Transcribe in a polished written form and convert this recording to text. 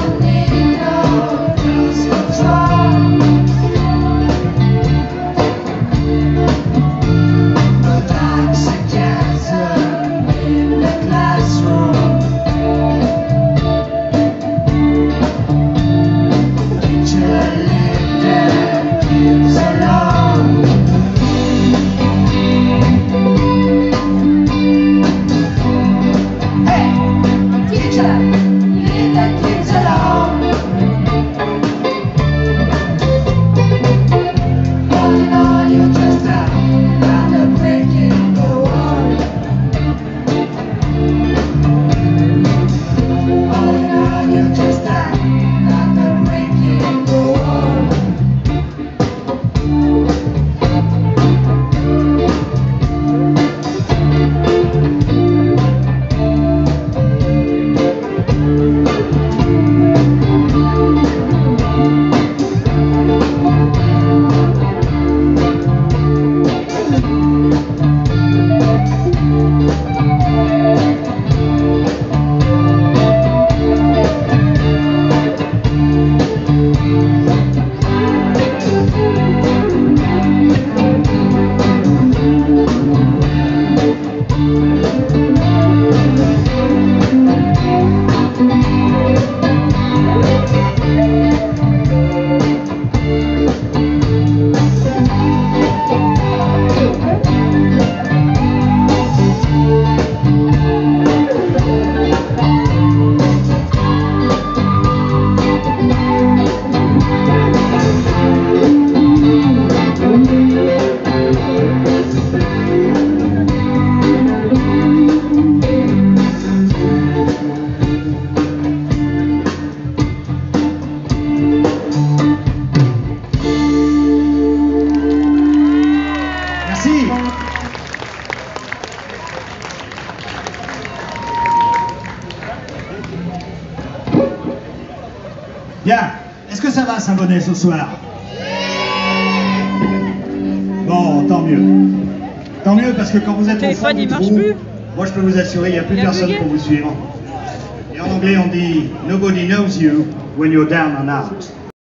Bien, est-ce que ça va Saint-Bonnet ce soir? Bon, tant mieux. Tant mieux parce que quand vous êtes au fond du trou, moi je peux vous assurer, il n'y a plus personne pour vous suivre. Et en anglais on dit « Nobody knows you when you're down and out ».